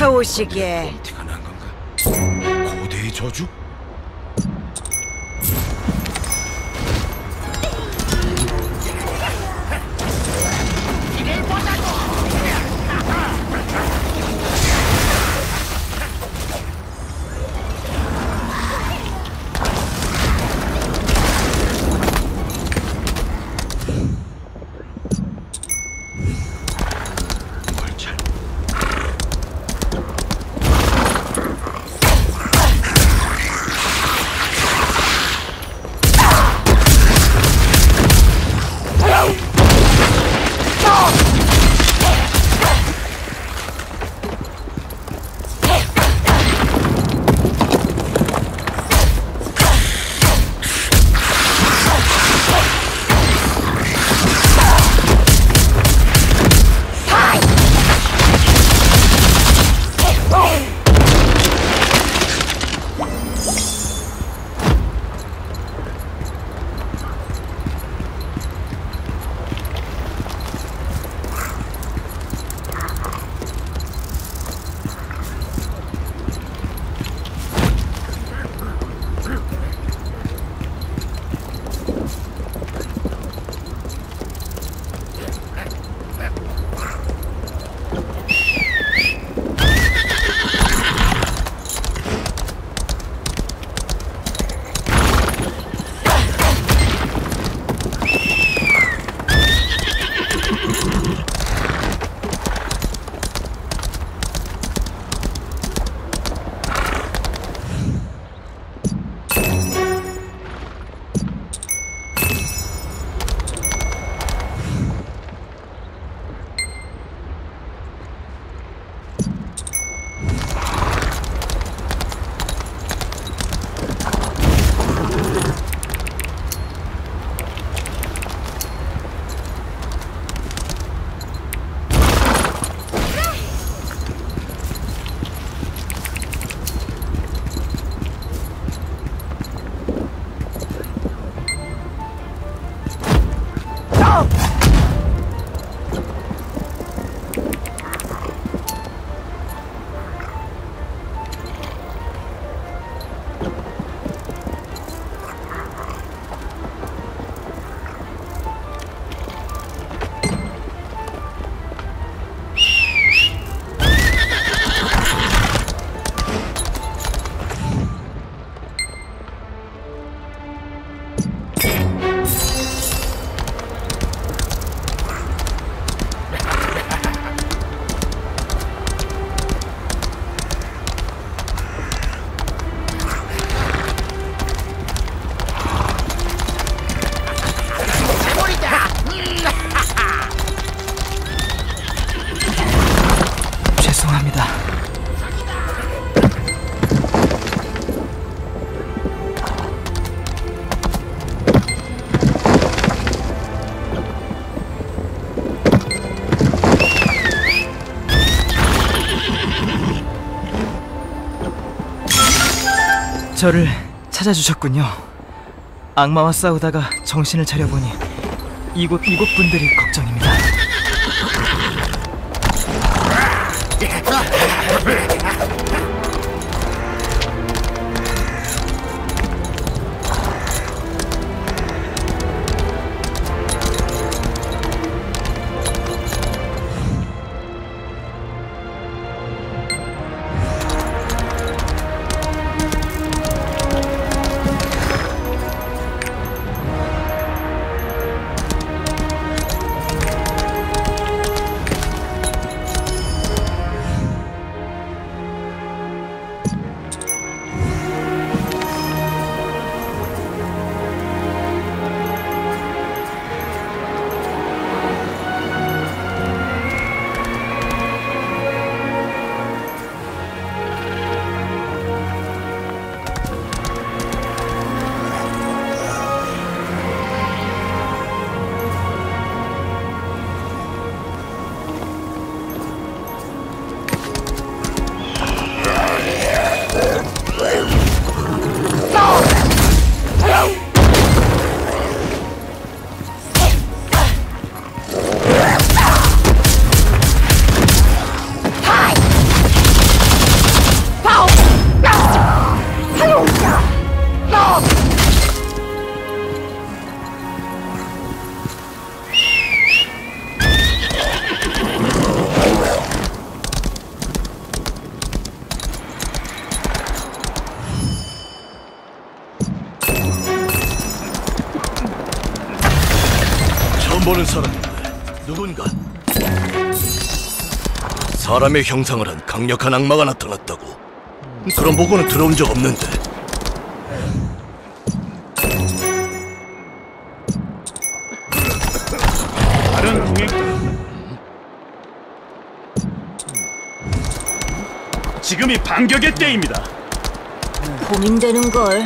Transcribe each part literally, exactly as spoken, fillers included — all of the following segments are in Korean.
어서 오시게. 티가 난 건가? 고대의 저주? 저를 찾아주셨군요. 악마와 싸우다가 정신을 차려보니 이곳 이곳 분들이 걱정입니다. 보는 사람인데 누군가? 사람의 형상을 한 강력한 악마가 나타났다고. 그런 보고는 들어온 적 없는데. 다른 동행 지금이 반격의 때입니다. 고민되는걸.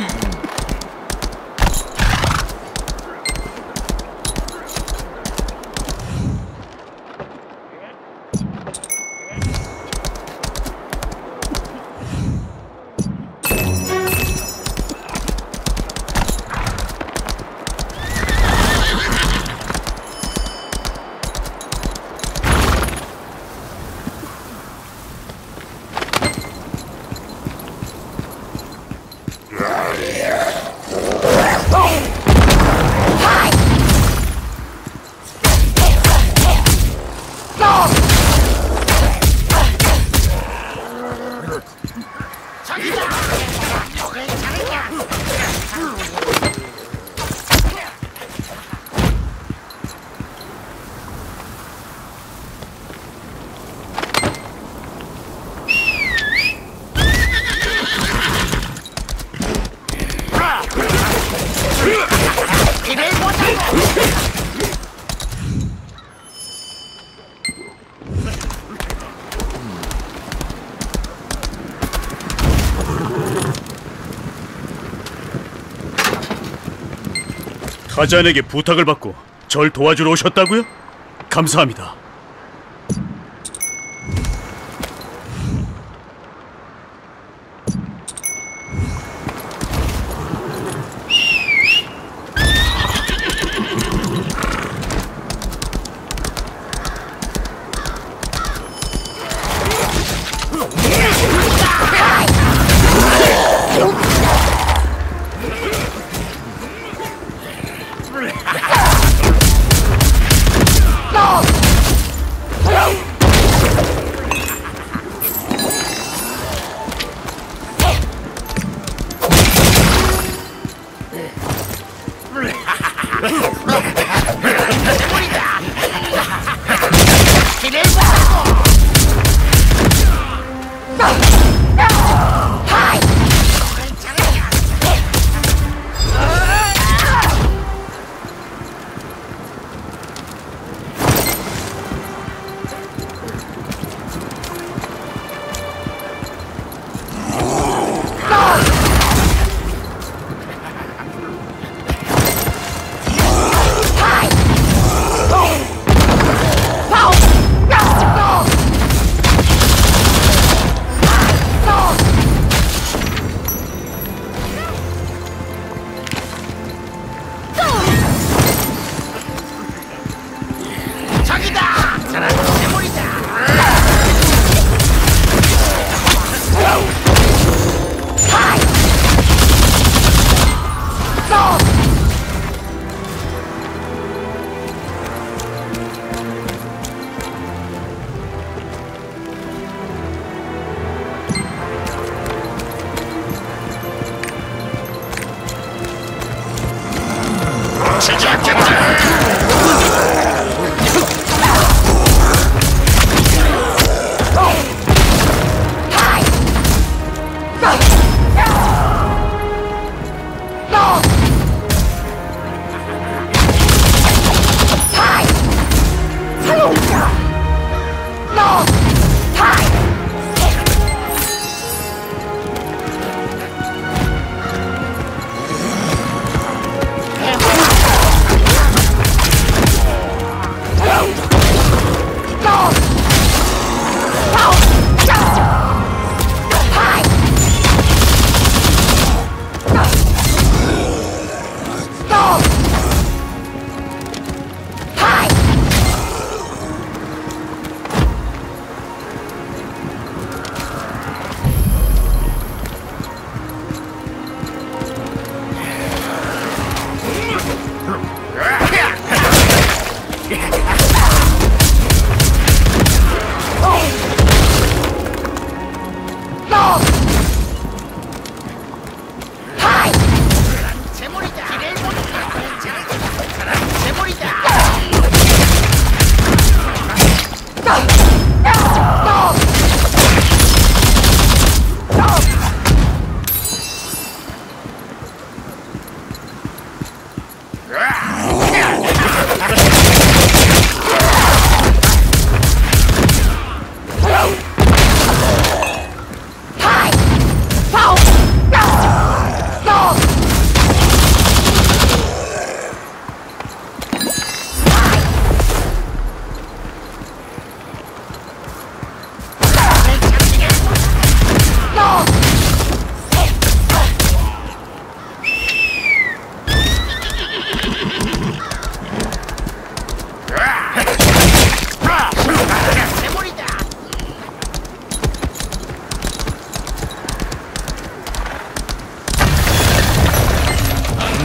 타잔에게 부탁을 받고 절 도와주러 오셨다고요? 감사합니다.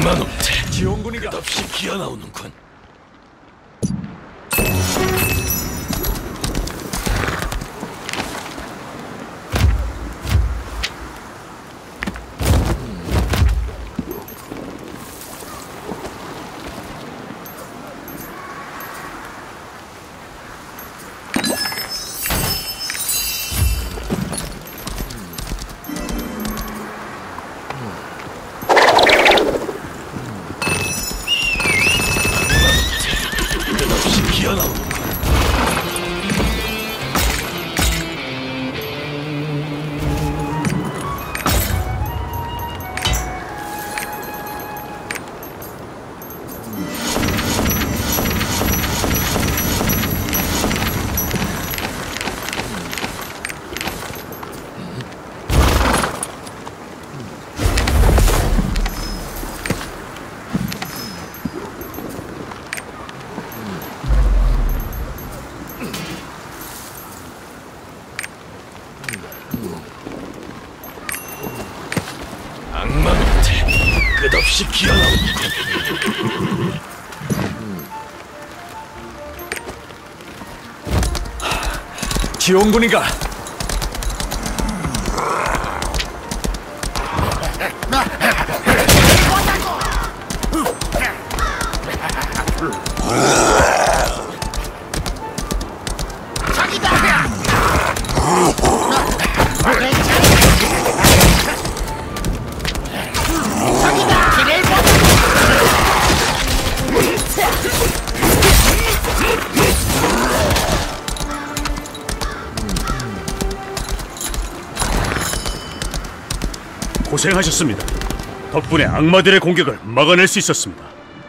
악마놈들 지원군이가 끝없이 기어나오는군. 악마한테 끝없이 기어나오는군. 지원군이가 고생하셨습니다. 덕분에 악마들의 공격을 막아낼 수 있었습니다.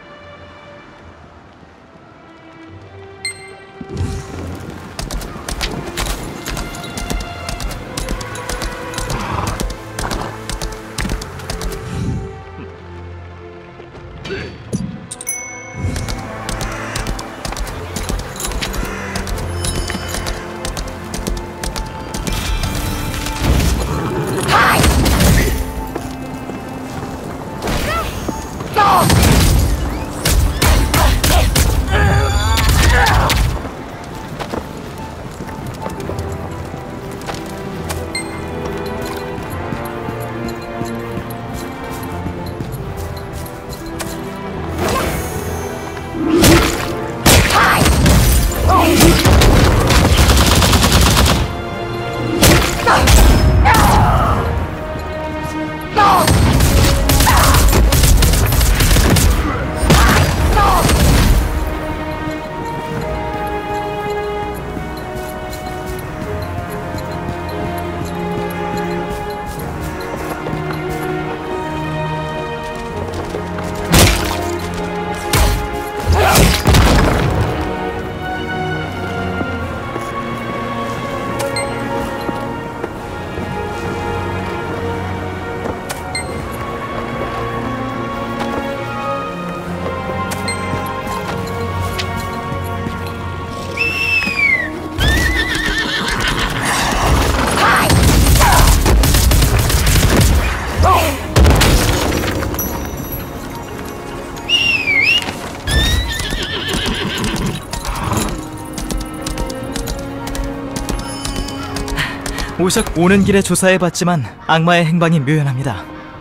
오석 오는 길에 조사해봤지만 악마의 행방이 묘연합니다.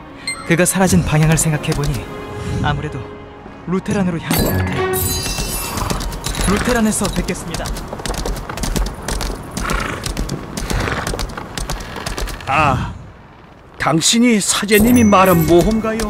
그가 사라진 방향을 생각해보니 아무래도 루테란으로 향한 것 같아요. 루테란에서 뵙겠습니다. 아, 당신이 사제님이 말한 모험가요?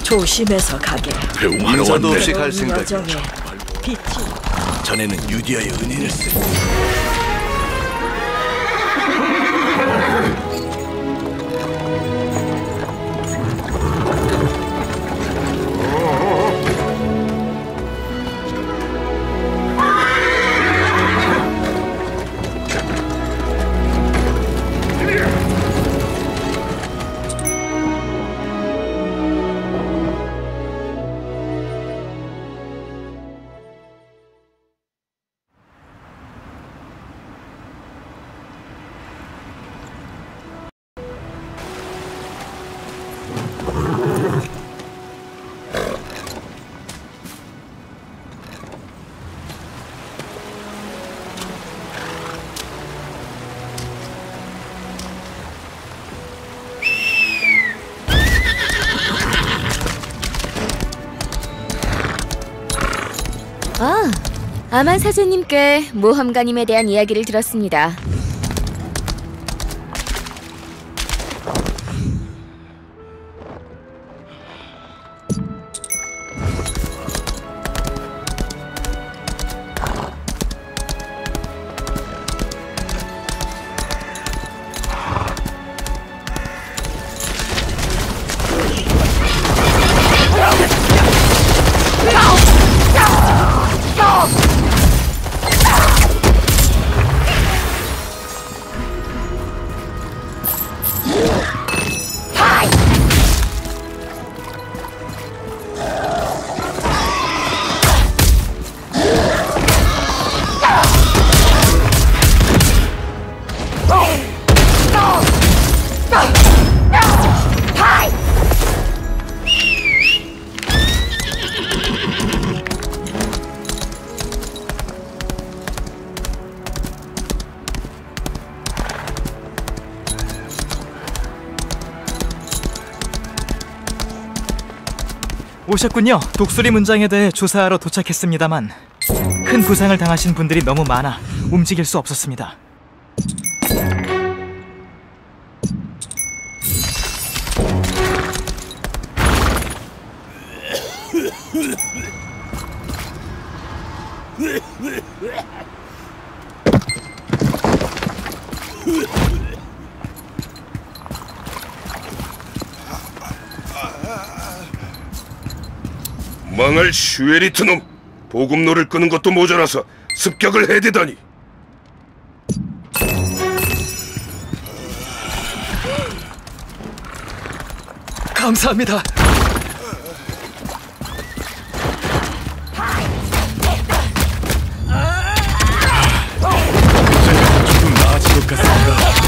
조심해서 가게. 배웅하러 인사도 왔네. 없이 갈 생각이야. 여정에 빛이 자네는 유디아의 은인을 쓰고 아, 아만 사제님께 모험가님에 대한 이야기를 들었습니다. 오셨군요. 독수리 문장에 대해 조사하러 도착했습니다만 큰 부상을 당하신 분들이 너무 많아 움직일 수 없었습니다. 망할 슈에리트 놈! 보급로를 끄는 것도 모자라서 습격을 해대다니! 감사합니다. 조금 나아진 것 같습니다.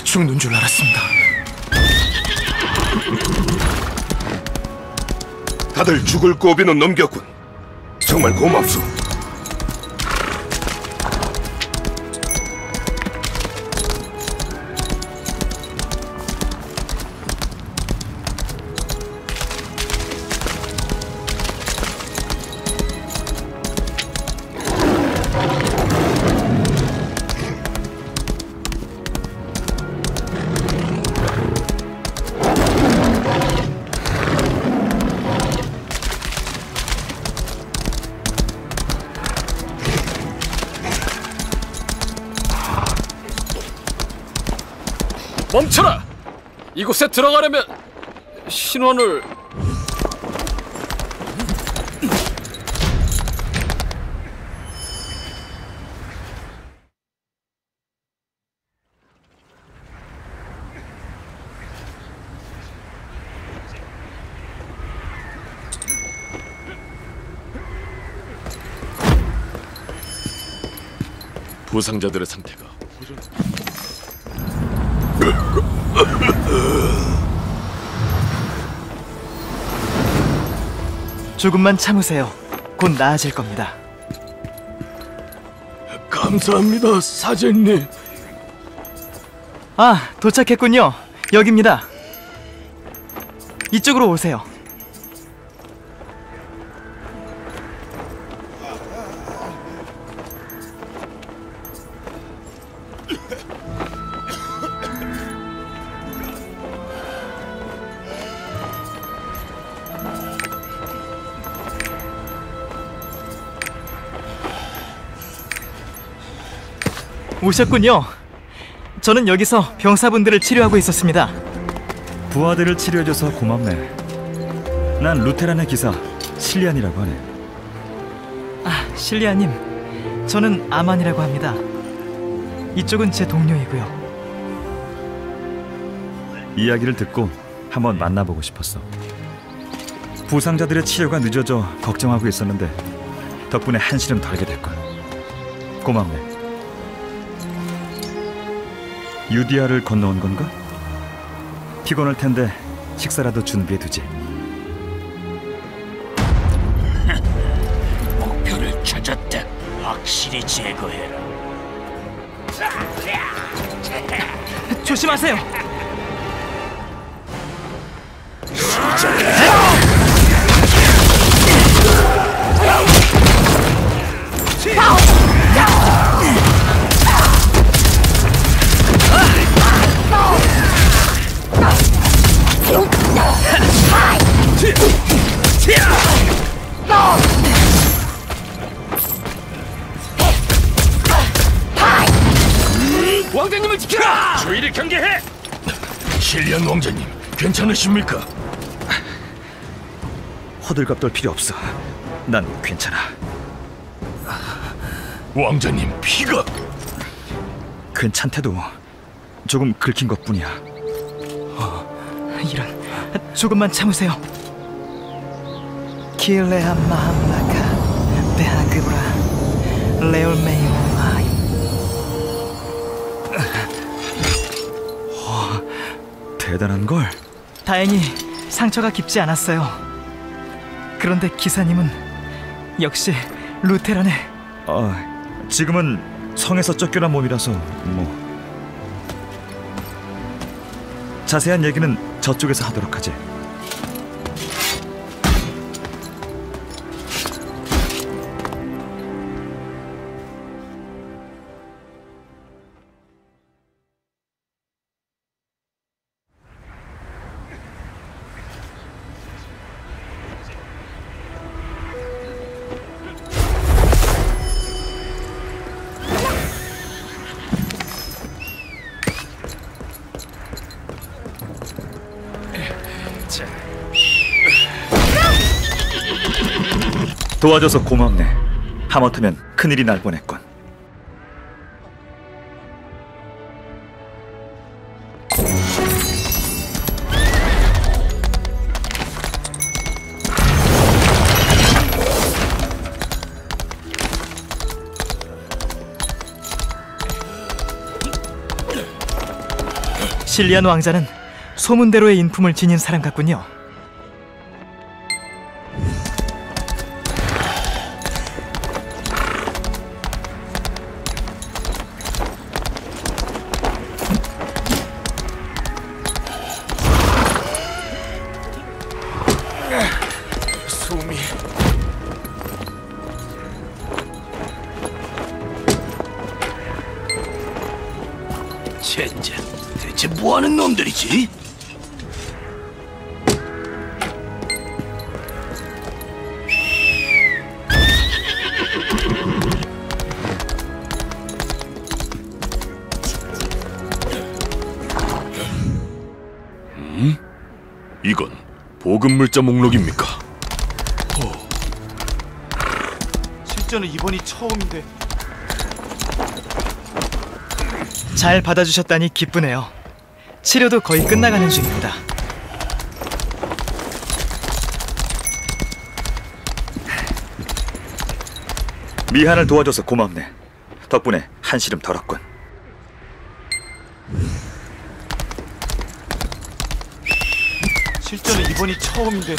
죽는 줄 알았습니다. 다들 죽을 고비는 넘겼군. 정말 고맙소. 멈춰라! 이곳에 들어가려면 신원을... 부상자들의 상태가 조금만 참으세요. 곧 나아질 겁니다. 감사합니다, 사제님. 아, 도착했군요. 여기입니다. 이쪽으로 오세요. 오셨군요. 저는 여기서 병사분들을 치료하고 있었습니다. 부하들을 치료해줘서 고맙네. 난 루테란의 기사 실리안이라고 하네. 아, 실리아님. 저는 아만이라고 합니다. 이쪽은 제 동료이고요. 이야기를 듣고 한번 만나보고 싶었어. 부상자들의 치료가 늦어져 걱정하고 있었는데 덕분에 한시름 덜게 됐군. 고맙네. 유디아를 건너온 건가? 피곤할 텐데 식사라도 준비해두지. 목표를 찾았다. 확실히 제거해라. 조심하세요. 왕자님을 지켜라! 주의를 경계해! 실리안 왕자님, 괜찮으십니까? 호들갑 떨 필요 없어. 난 괜찮아. 왕자님, 피가... 괜찮대도 조금 긁힌 것뿐이야. 이런, 조금만 참으세요. 킬레아 마함라카 데하그브라 레올메이오마이. 대단한 걸. 다행히 상처가 깊지 않았어요. 그런데 기사님은 역시 루테란의... 아, 지금은 성에서 쫓겨난 몸이라서 뭐. 자세한 얘기는 저쪽에서 하도록 하지. 도와줘서 고맙네. 하마터면 큰일이 날 뻔했군. 실리안 왕자는 소문대로의 인품을 지닌 사람 같군요. 숨이 젠장, 대체 뭐하는 놈들이지? 이건 보급물자 목록입니까? 실제는 이번이 처음인데. 잘 받아주셨다니 기쁘네요. 치료도 거의 끝나가는 중입니다. 미한을 도와줘서 고맙네. 덕분에 한시름 덜었군. 실제는 이번이 처음인데.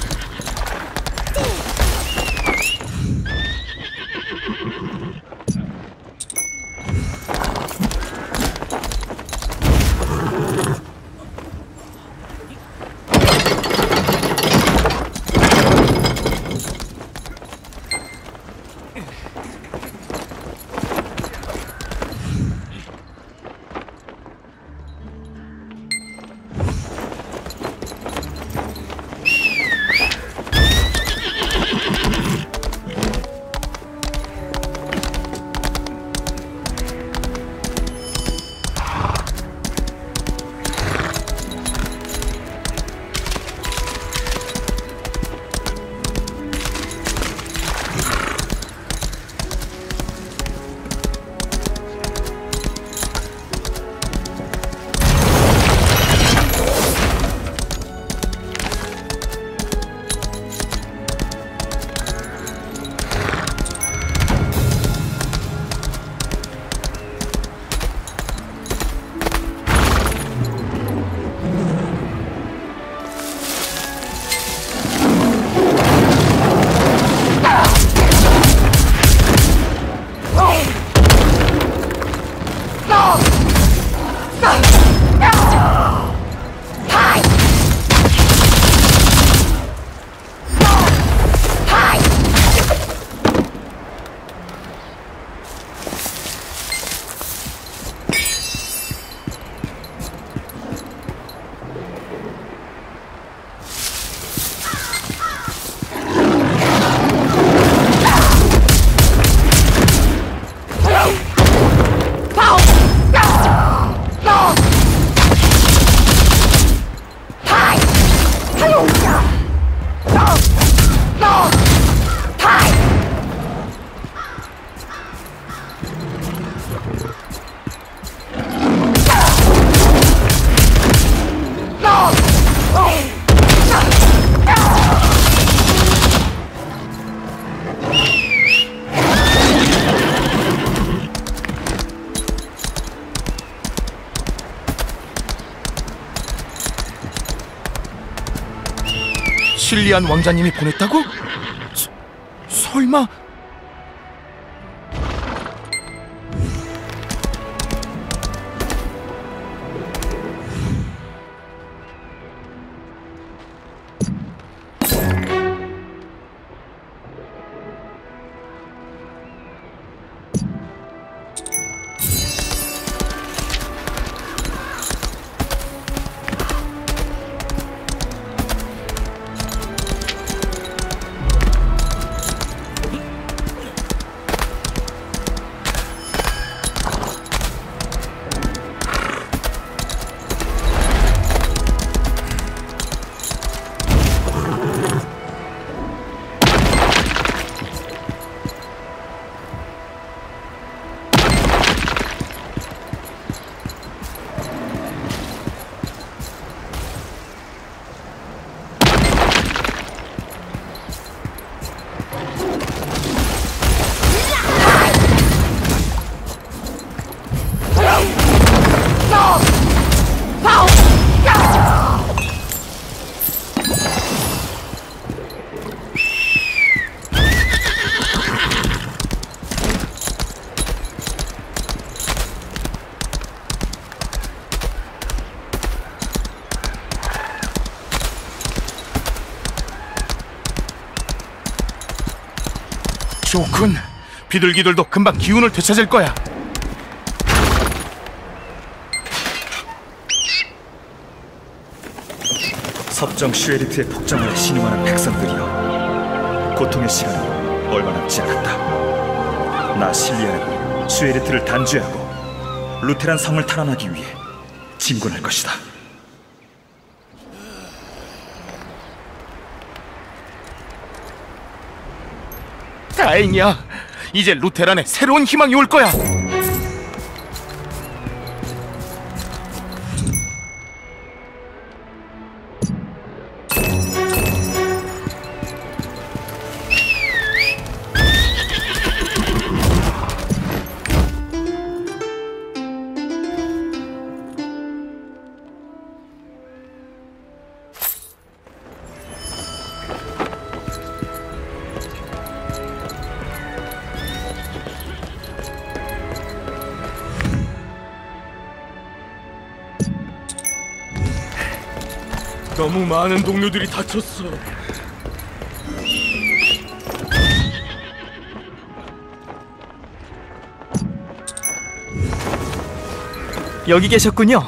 실리안 왕자님이 보냈다고? 서, 설마? 좋군. 비둘기들도 금방 기운을 되찾을 거야. 섭정 슈에리트의 폭정 아래 신음하는 백성들이여, 고통의 시간은 얼마 남지 않았다. 나 실리아는 슈에리트를 단죄하고 루테란 성을 탈환하기 위해 진군할 것이다. 다행이야. 이제 루테란에 새로운 희망이 올 거야. 너무 많은 동료들이 다쳤어. 여기 계셨군요.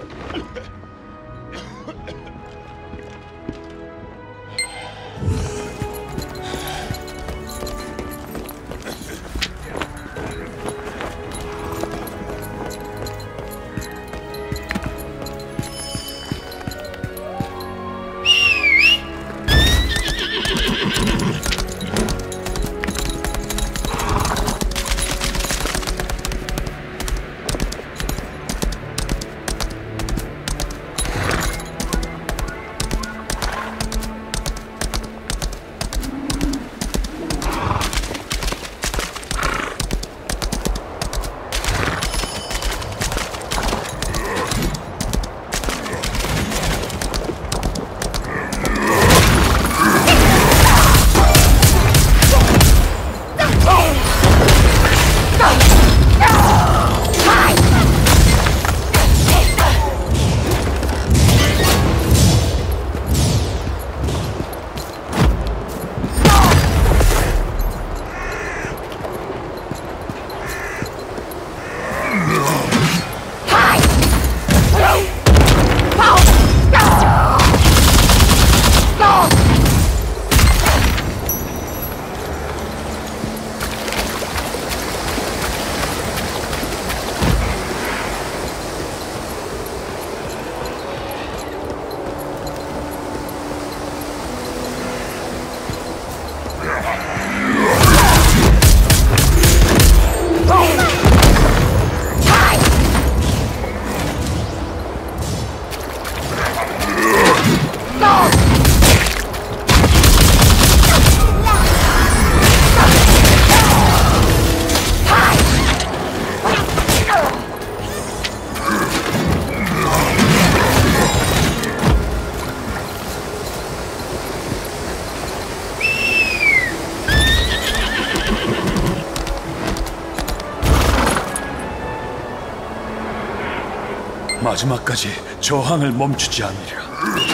마지막까지 저항을 멈추지 않으리라.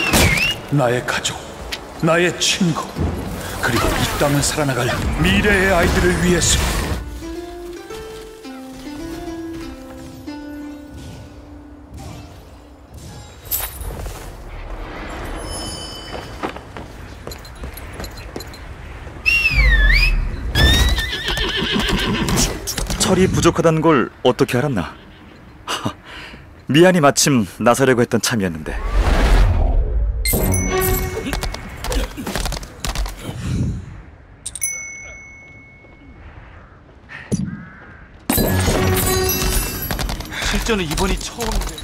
나의 가족, 나의 친구, 그리고 이 땅을 살아나갈 미래의 아이들을 위해서. 철이 부족하다는 걸 어떻게 알았나? 하, 미안이 마침 나서려고 했던 참이었는데. 실전은 이번이 처음인데.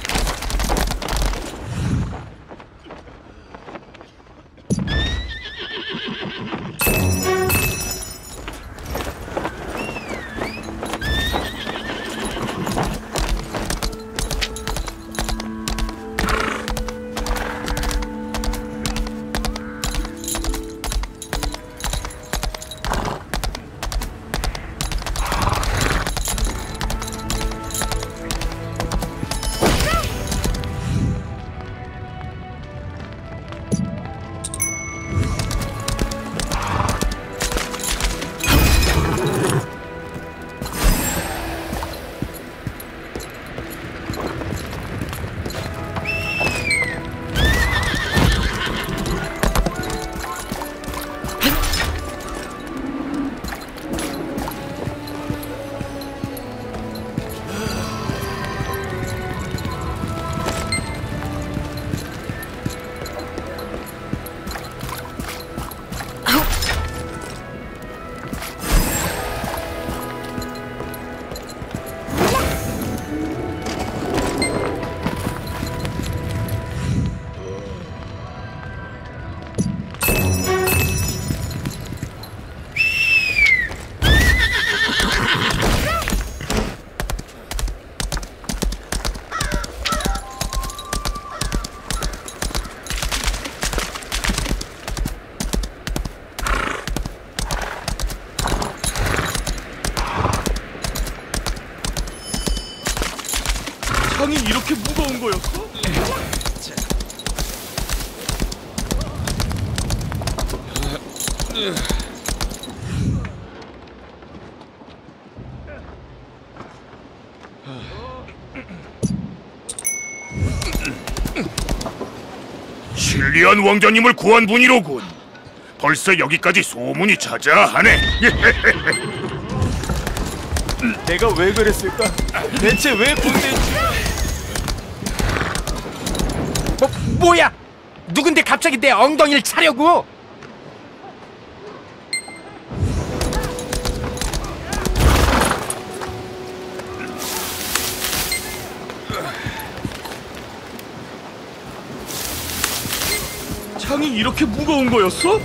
실리안 왕자님을 구한 분이로군. 벌써 여기까지 소문이 자자하네. 내가 왜 그랬을까? 대체 왜 군대? 뭐, 뭐야? 누군데 갑자기 내 엉덩이를 차려고? 창이 이렇게 무거운 거였어?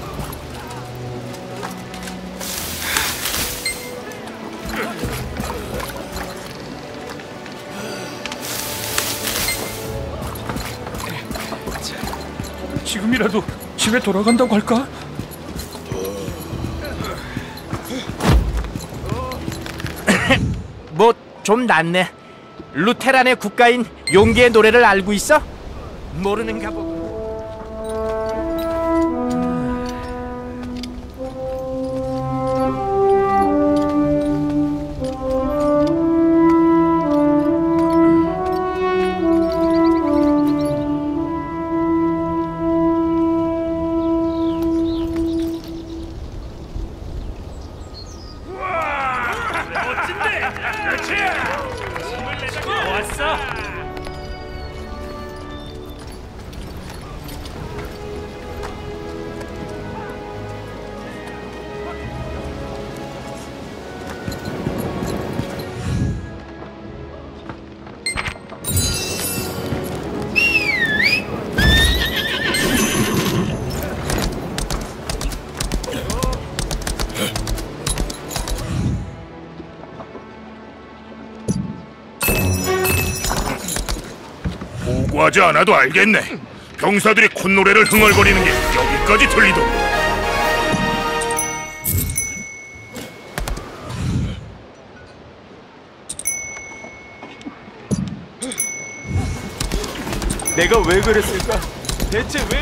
지금이라도 집에 돌아간다고 할까? 뭐 좀 낫네. 루테란의 국가인 용기의 노래를 알고 있어? 모르는가 보고. 보고하지 않아도 알겠네. 병사들이 콧노래를 흥얼거리는 게 여기까지 들리더군. 내가 왜 그랬을까? 대체 왜?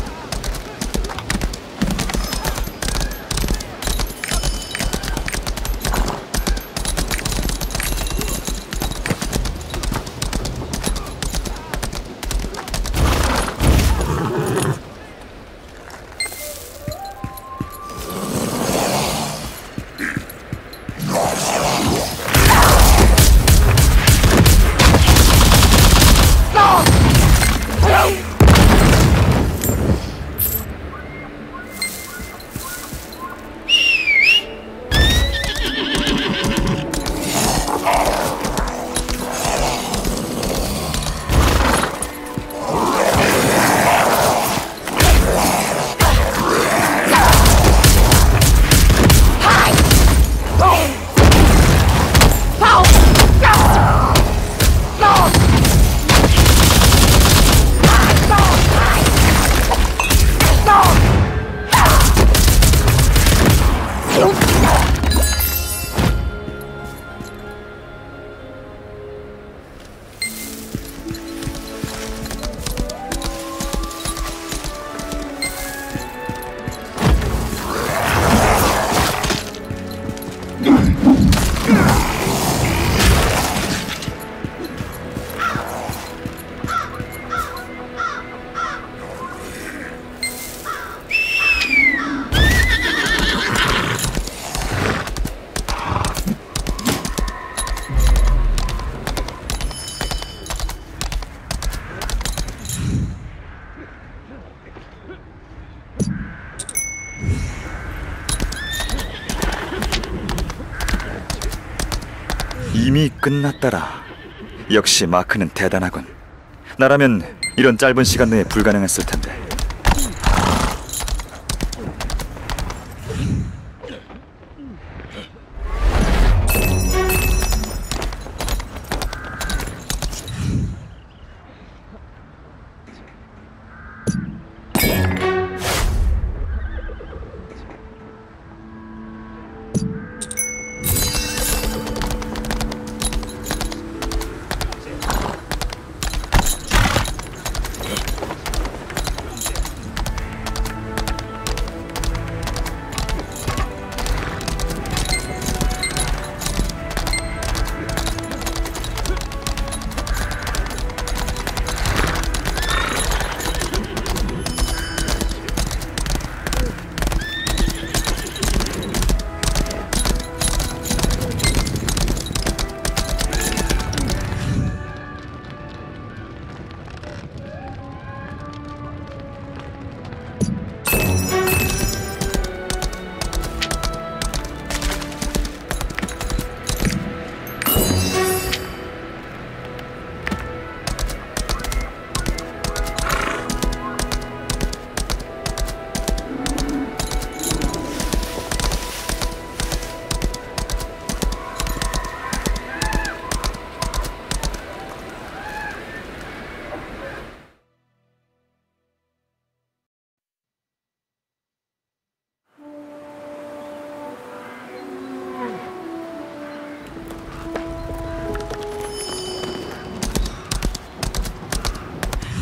이미 끝났더라. 역시 마크는 대단하군. 나라면 이런 짧은 시간 내에 불가능했을 텐데.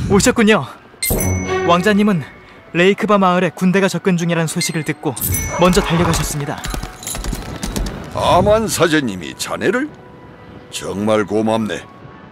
오셨군요. 왕자님은 레이크바 마을에 군대가 접근 중이라는 소식을 듣고 먼저 달려가셨습니다. 아만 사제님이 자네를? 정말 고맙네.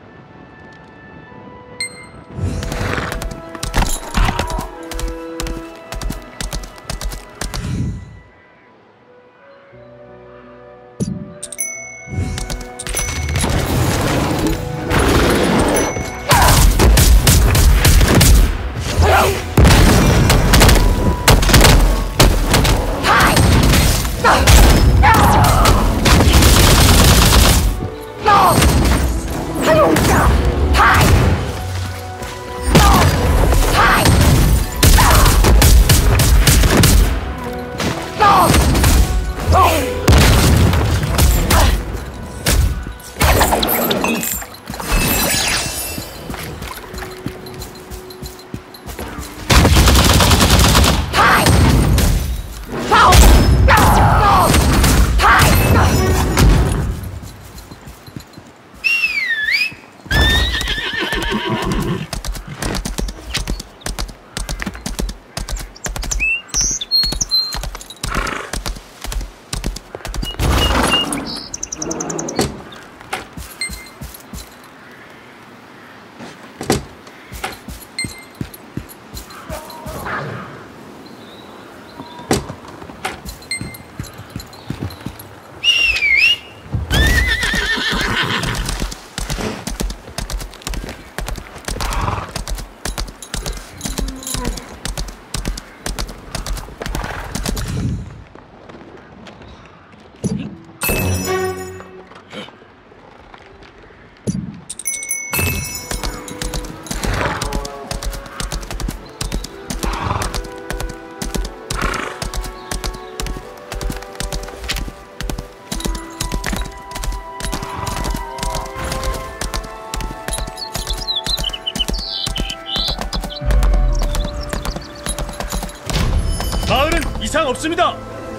마을은 이상 없습니다.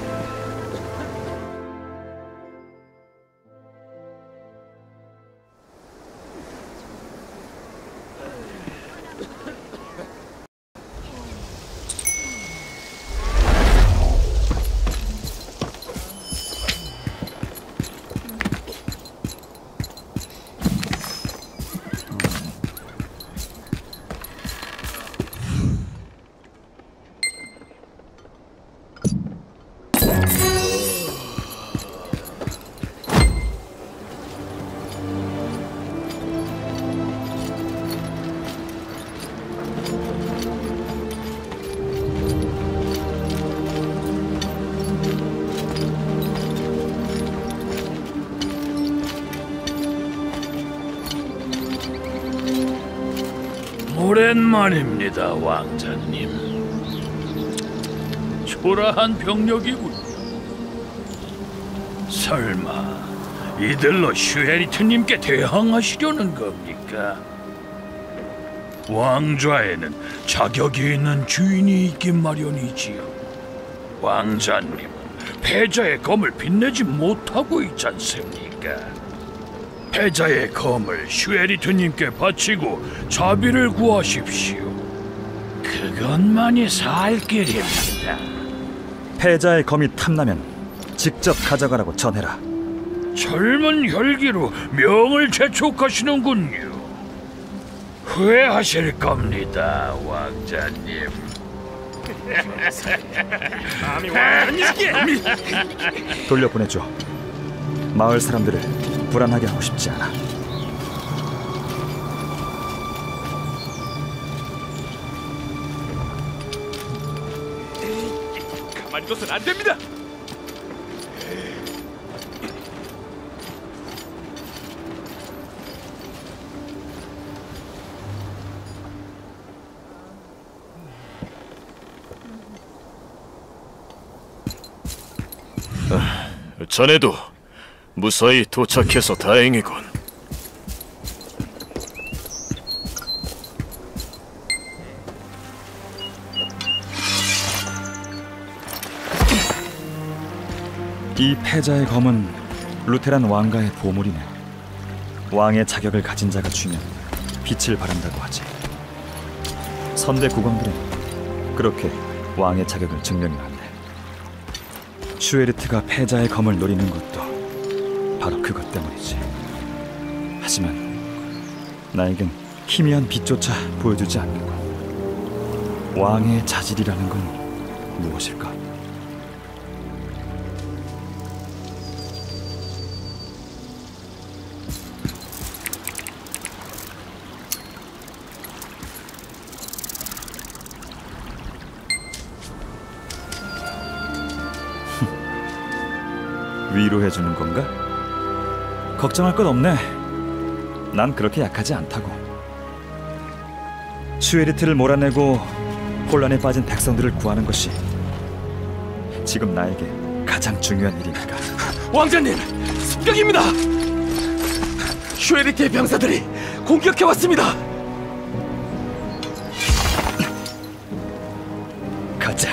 오랜만입니다, 왕자님. 초라한 병력이군. 설마 이들로 슈에리트님께 대항하시려는 겁니까? 왕좌에는 자격이 있는 주인이 있긴 마련이지요. 왕자님은 패자의 검을 빛내지 못하고 있지 않습니까? 패자의 검을 슈에리트님께 바치고 자비를 구하십시오. 그것만이 살 길입니다. 패자의 검이 탐나면 직접 가져가라고 전해라. 젊은 혈기로 명을 재촉하시는군요. 후회하실 겁니다, 왕자님. 돌려보내줘. 마을 사람들을 불안하게 하고 싶지 않아. 가만히 둬선 안 됩니다. 자네도 무사히 도착해서 다행이군. 이 패자의 검은 루테란 왕가의 보물이네. 왕의 자격을 가진 자가 주면 빛을 발한다고 하지. 선대 국왕들은 그렇게 왕의 자격을 증명해왔네. 슈에르트가 패자의 검을 노리는 것도 바로 그것 때문이지. 하지만 나에겐 희미한 빛조차 보여주지 않는군. 왕의 자질이라는 건 무엇일까? 위로해주는 건가? 걱정할 것 없네. 난 그렇게 약하지 않다고. 슈에르트를 몰아내고 혼란에 빠진 백성들을 구하는 것이 지금 나에게 가장 중요한 일이니까. 왕자님, 습격입니다. 슈에르트의 병사들이 공격해왔습니다. 가자.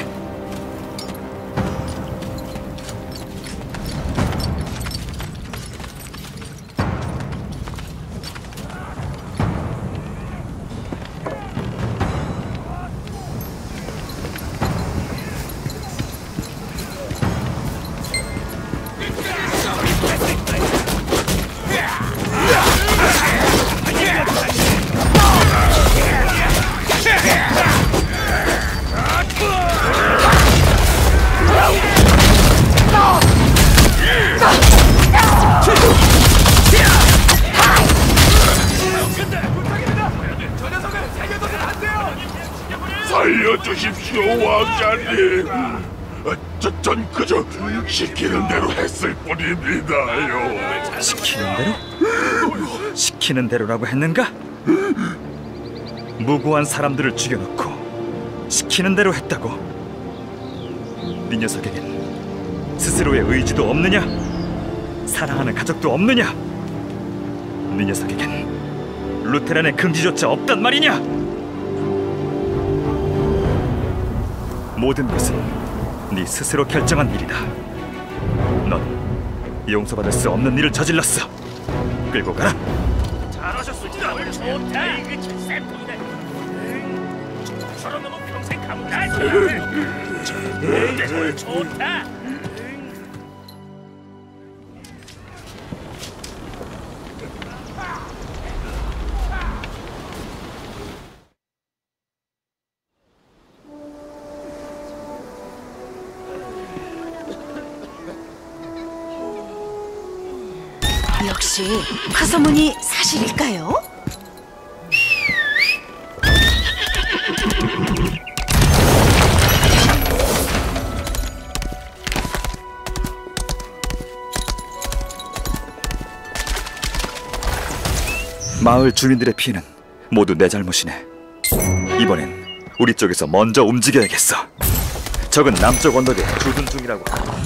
살려주십시오, 왕자님. 저, 전 그저 시키는 대로 했을 뿐입니다요. 시키는 대로? 시키는 대로라고 했는가? 무고한 사람들을 죽여놓고 시키는 대로 했다고? 네 녀석에겐 스스로의 의지도 없느냐? 사랑하는 가족도 없느냐? 네 녀석에겐 루테란의 금지조차 없단 말이냐? 모든 것은 네 스스로 결정한 일이다. 넌 용서받을 수 없는 일을 저질렀어. 끌고 가라. 잘하셨습니다. 좋다. 이게 칠세포이네. 저런 놈은 평생 가면 갈 거야. 좋다. 역시 그 소문이 사실일까요? 마을 주민들의 피해는 모두 내 잘못이네. 이번엔 우리 쪽에서 먼저 움직여야겠어. 적은 남쪽 언덕에 주둔 중이라고.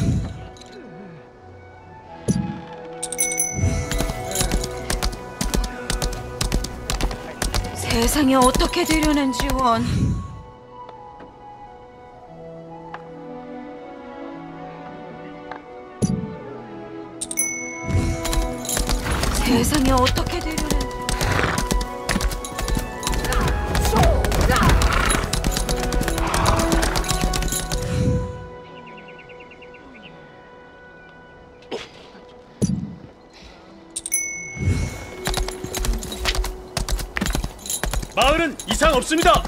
세상에 어떻게 되려는지 원. 세상에 어떻게 되려는지. 마을은 이상 없습니다.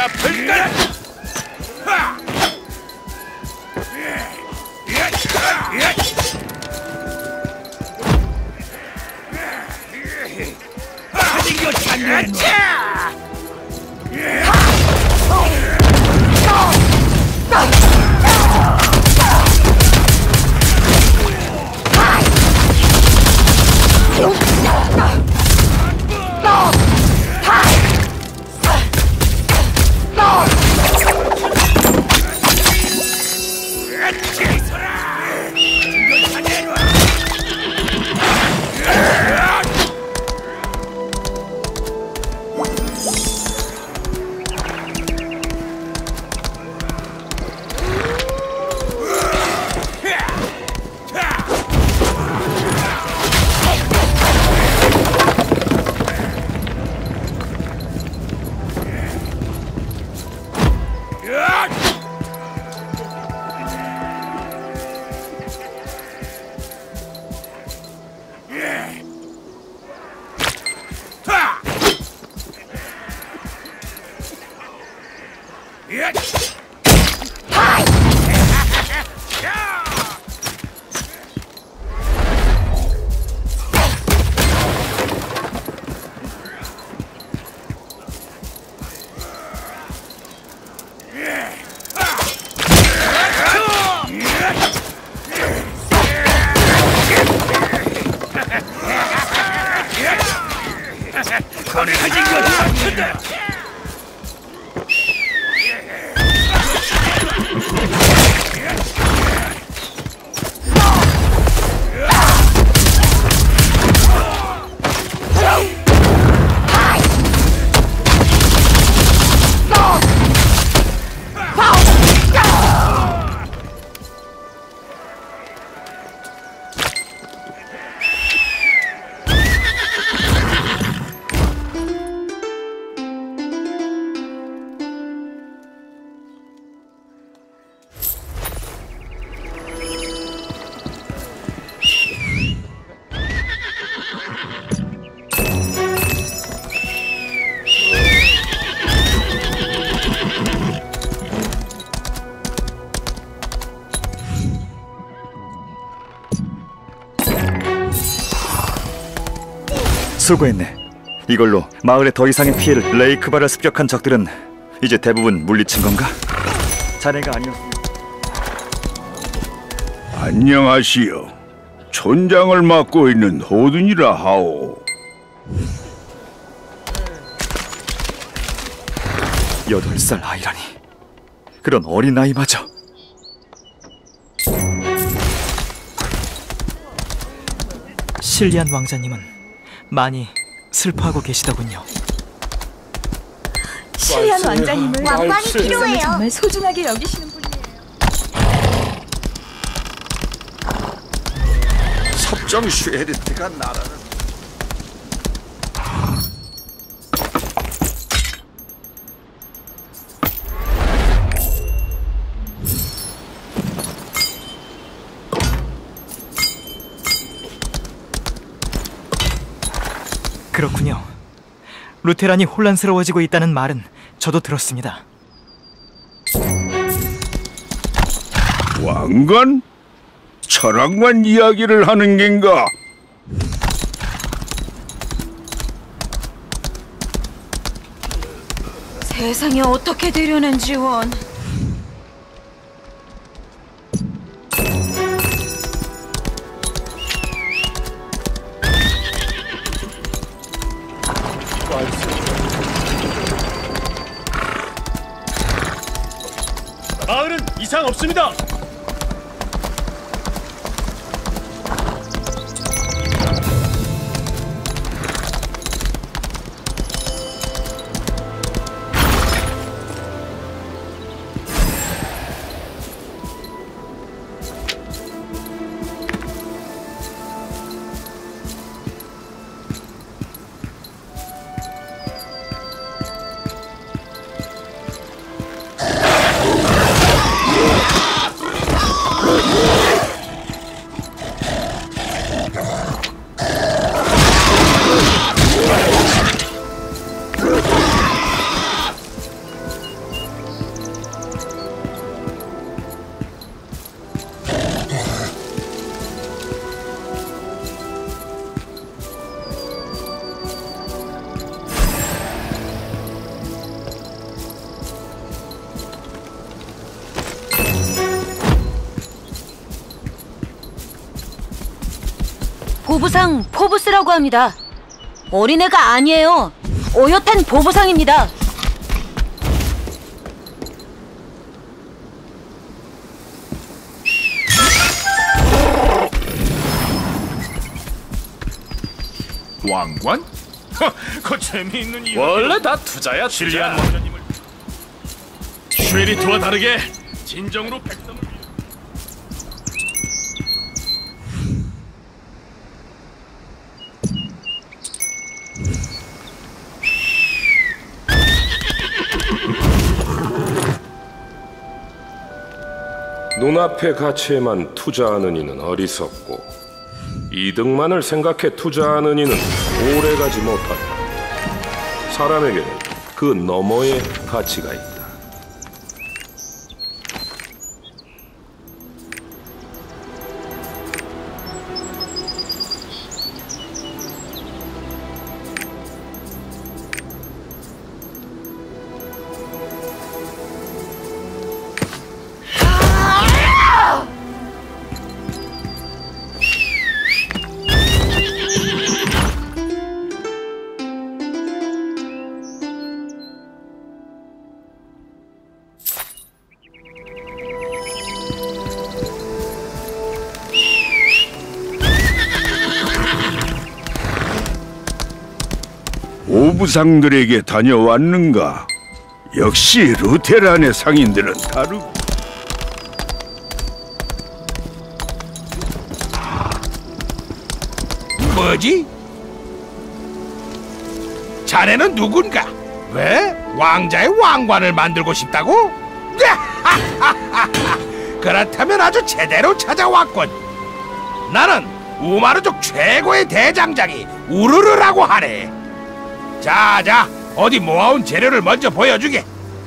아플까? 이거 장난. 수고했네. 이걸로 마을에 더 이상의 피해를 레이크바를 습격한 적들은 이제 대부분 물리친 건가? 자네가 아니었으면... 안녕하시오. 촌장을 맡고 있는 호든이라 하오. 여덟 살 아이라니. 그런 어린아이마저. 실리안 왕자님은 많이 슬퍼하고 계시더군요. 실리안 왕자님을 왕관이 필요해요. 정말 소중하게 여기시는 분이에요. 섭정 슈에르트가 나라는 그렇군요. 루테란이 혼란스러워지고 있다는 말은 저도 들었습니다. 왕관? 철학만 이야기를 하는 겐가? 세상에 어떻게 되려는지 원. 마을은 이상 없습니다. 보부상 포브스라고 합니다. 어린애가 아니에요. 오요탄 보부상입니다. 왕관? 허, 그 재미있는 이유. 원래 다 투자야, 투자. 실리안 왕자님을 쉐리트와 다르게 진정으로 백성을 눈앞의 가치에만 투자하는 이는 어리석고 이득만을 생각해 투자하는 이는 오래가지 못한다. 사람에게는 그 너머의 가치가 있다. 오부상들에게 다녀왔는가? 역시 루테란의 상인들은 다르고. 뭐지? 자네는 누군가? 왜? 왕자의 왕관을 만들고 싶다고? 그렇다면 아주 제대로 찾아왔군. 나는 우마르족 최고의 대장장이 우르르라고 하네. 자자, 어디 모아온 재료를 먼저 보여주게.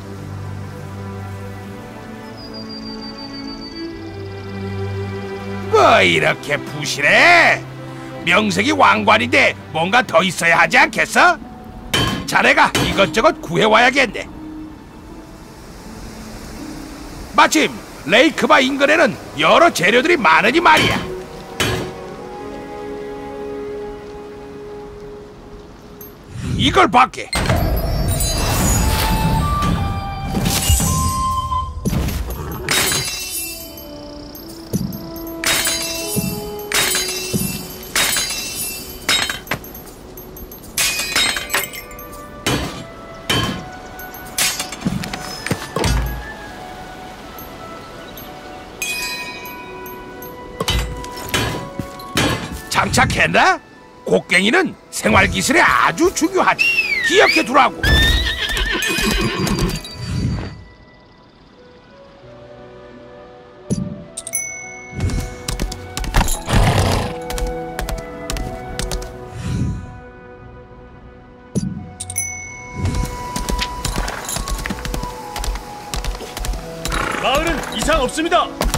뭐 이렇게 부실해? 명색이 왕관인데 뭔가 더 있어야 하지 않겠어? 자네가 이것저것 구해와야겠네. 마침 레이크바 인근에는 여러 재료들이 많으니 말이야. 이걸 받게. 장착했나? 곡괭이는 생활기술에 아주 중요하지. 기억해 두라고. 마을은 이상 없습니다.